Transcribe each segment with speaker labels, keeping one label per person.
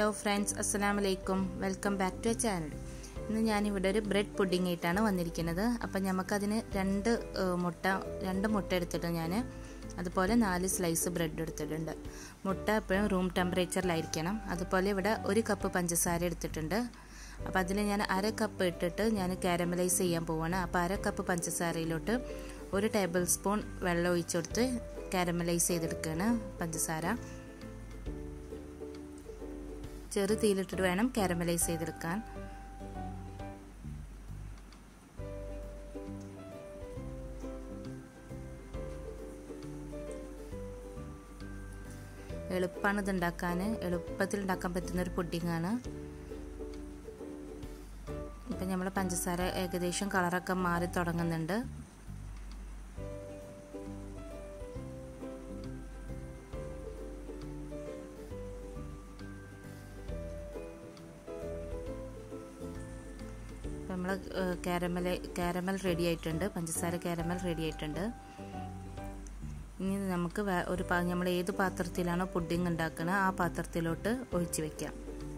Speaker 1: Hello friends, അസ്സലാമു അലൈക്കും. Welcome back to a channel. ഇന്ന് ഞാനിവിടെ ഒരു ബ്രെഡ് പുഡിംഗ് ആയിട്ടാണ് വന്നിരിക്കുന്നത്. അപ്പം നമുക്കതിന് രണ്ട് മുട്ട എടുത്തിട്ട് ഞാൻ അതുപോലെ 4 സ്ലൈസ് ബ്രെഡ് എടുത്തിട്ടുണ്ട്. മുട്ട എപ്പോഴും റൂം ടെമ്പറേച്ചറിലായിരിക്കണം. അതുപോലെ ഇവിടെ 1 കപ്പ് പഞ്ചസാര എടുത്തിട്ടുണ്ട്. അപ്പോൾ അതിൽ ഞാൻ 1/2 കപ്പ് ഇട്ടിട്ട് ഞാൻ കാരമലൈസ് ചെയ്യാൻ പോവാണ്. അപ്പോൾ 1/2 കപ്പ് പഞ്ചസാരയിലോട്ട് 1 ടേബിൾ സ്പൂൺ വെള്ളം ഒഴിച്ചെടുത്ത് കാരമലൈസ് ചെയ്തെടുക്കുകയാണ്. പഞ്ചസാര ചെറു തീയിലിട്ടിട്ട് വേണം കാരമലൈസ് ചെയ്തെടുക്കാൻ. എളുപ്പമാണ് ഇത് ഉണ്ടാക്കാൻ, എളുപ്പത്തിൽ ഉണ്ടാക്കാൻ പറ്റുന്ന ഒരു പുഡിങ്ങാണ്. ഇപ്പം നമ്മൾ പഞ്ചസാര ഏകദേശം കളറൊക്കെ മാറി തുടങ്ങുന്നുണ്ട്. നമ്മൾ കാരമൽ റെഡി ആയിട്ടുണ്ട്, പഞ്ചസാര കാരമൽ റെഡി ആയിട്ടുണ്ട്. ഇനി നമുക്ക് നമ്മൾ ഏത് പാത്രത്തിലാണോ പുഡിംഗ് ഉണ്ടാക്കുന്നത് ആ പാത്രത്തിലോട്ട് ഒഴിച്ച് വെക്കാം.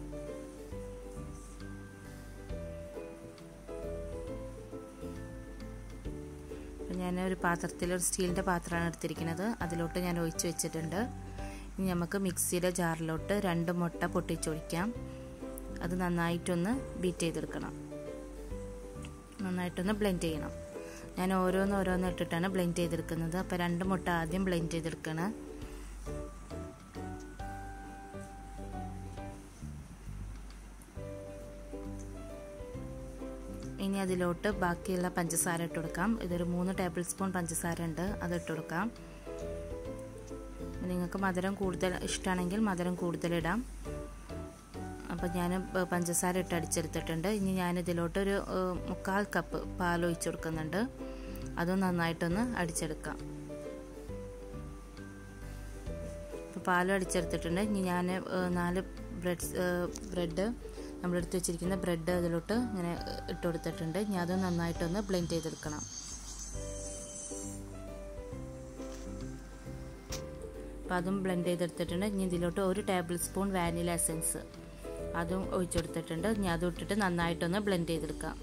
Speaker 1: ഞാൻ ഒരു സ്റ്റീലിൻ്റെ പാത്രമാണ് എടുത്തിരിക്കുന്നത്, അതിലോട്ട് ഞാൻ ഒഴിച്ച് വെച്ചിട്ടുണ്ട്. ഇനി നമുക്ക് മിക്സിയുടെ ജാറിലോട്ട് 2 മുട്ട പൊട്ടിച്ചൊഴിക്കാം. അത് നന്നായിട്ടൊന്ന് ബീറ്റ് ചെയ്തെടുക്കണം, നന്നായിട്ടൊന്ന് ബ്ലെൻഡ് ചെയ്യണം. ഞാൻ ഓരോന്ന് ഇട്ടിട്ടാണ് ബ്ലെൻഡ് ചെയ്തെടുക്കുന്നത്. അപ്പോൾ 2 മുട്ട ആദ്യം ബ്ലെൻഡ് ചെയ്തെടുക്കണം. ഇനി അതിലോട്ട് ബാക്കിയുള്ള പഞ്ചസാര ഇട്ട് കൊടുക്കാം. ഇതൊരു 3 ടേബിൾ സ്പൂൺ പഞ്ചസാര ഉണ്ട്, അത് ഇട്ട് കൊടുക്കാം. നിങ്ങൾക്ക് മധുരം കൂടുതൽ ഇഷ്ടമാണെങ്കിൽ മധുരം കൂടുതലിടാം. അപ്പോൾ ഞാൻ പഞ്ചസാര ഇട്ട് അടിച്ചെടുത്തിട്ടുണ്ട്. ഇനി ഞാനിതിലോട്ടൊരു 1/4 കപ്പ് പാൽ ഒഴിച്ച് കൊടുക്കുന്നുണ്ട്. അതും നന്നായിട്ടൊന്ന് അടിച്ചെടുക്കാം. ഇപ്പോൾ പാലും അടിച്ചെടുത്തിട്ടുണ്ട്. ഇനി ഞാൻ 4 ബ്രെഡ് നമ്മളെടുത്ത് വെച്ചിരിക്കുന്ന ബ്രെഡ് അതിലോട്ട് ഇങ്ങനെ ഇട്ട് കൊടുത്തിട്ടുണ്ട്. ഇനി അതും നന്നായിട്ടൊന്ന് ബ്ലെൻഡ് ചെയ്തെടുക്കണം. അപ്പോൾ അതും ബ്ലെൻഡ് ചെയ്തെടുത്തിട്ടുണ്ട്. ഇനി ഇതിലോട്ട് 1 ടേബിൾ സ്പൂൺ വാനില എസൻസ് അതും ഒഴിച്ചെടുത്തിട്ടുണ്ട്. ഇനി അതും ഇട്ടിട്ട് നന്നായിട്ടൊന്ന് ബ്ലെൻഡ് ചെയ്തെടുക്കാം.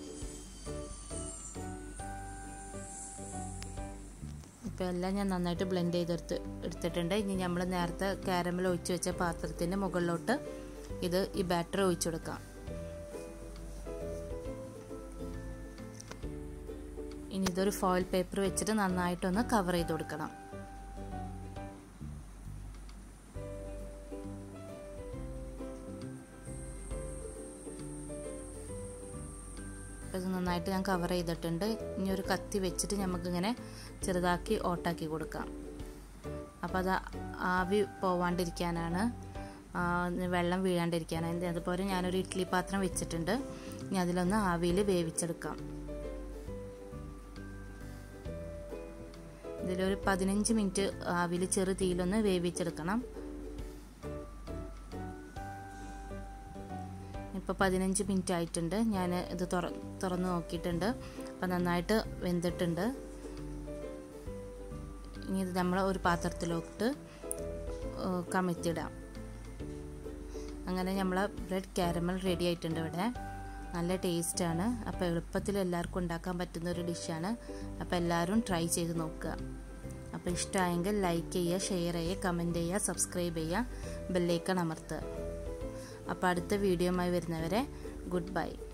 Speaker 1: ഇപ്പോൾ എല്ലാം ഞാൻ നന്നായിട്ട് ബ്ലെൻഡ് എടുത്തിട്ടുണ്ട്. ഇനി നമ്മൾ നേരത്തെ കാരമൽ ഒഴിച്ച് വെച്ച പാത്രത്തിൻ്റെ മുകളിലോട്ട് ഈ ബാറ്റർ ഒഴിച്ചു കൊടുക്കാം. ഇനി ഇതൊരു ഫോയിൽ പേപ്പർ വെച്ചിട്ട് നന്നായിട്ടൊന്ന് കവർ ചെയ്ത് കൊടുക്കണം. ഇത് നന്നായിട്ട് ഞാൻ കവർ ചെയ്തിട്ടുണ്ട്. ഇനി ഒരു കത്തി വെച്ചിട്ട് നമുക്കിങ്ങനെ ചെറുതാക്കി ഓട്ടാക്കി കൊടുക്കാം. അപ്പോൾ അത് ആവി പോവാണ്ടിരിക്കാനാണ്, വെള്ളം വീഴാണ്ടിരിക്കാനാണ്. അതുപോലെ ഞാനൊരു ഇഡ്ഡലി പാത്രം വെച്ചിട്ടുണ്ട്. ഇനി അതിലൊന്ന് ആവിയിൽ വേവിച്ചെടുക്കാം. ഇതിലൊരു 15 മിനിറ്റ് ആവിയിൽ ചെറു തീയിലൊന്ന് വേവിച്ചെടുക്കണം. ഇപ്പോൾ 15 മിനിറ്റ് ആയിട്ടുണ്ട്. ഞാൻ ഇത് തുറന്ന് നോക്കിയിട്ടുണ്ട്. അപ്പോൾ നന്നായിട്ട് വെന്തിട്ടുണ്ട്. ഇനി ഇത് നമ്മൾ ഒരു പാത്രത്തിലോട്ട് കമഴ്ത്തിയിടാം. അങ്ങനെ നമ്മളെ ബ്രെഡ് കാരമൽ റെഡി ആയിട്ടുണ്ട്. ഇവിടെ നല്ല ടേസ്റ്റാണ്. അപ്പോൾ എളുപ്പത്തിൽ എല്ലാവർക്കും ഉണ്ടാക്കാൻ പറ്റുന്ന ഒരു ഡിഷാണ്. അപ്പോൾ എല്ലാവരും ട്രൈ ചെയ്ത് നോക്കുക. അപ്പോൾ ഇഷ്ടമായെങ്കിൽ ലൈക്ക് ചെയ്യുക, ഷെയർ ചെയ്യുക, കമൻറ്റ് ചെയ്യുക, സബ്സ്ക്രൈബ് ചെയ്യുക, ബെല്ലൈക്കൺ അമർത്തുക. അപ്പോൾ അടുത്ത വീഡിയോയുമായി വരുന്നവരെ ഗുഡ് ബൈ.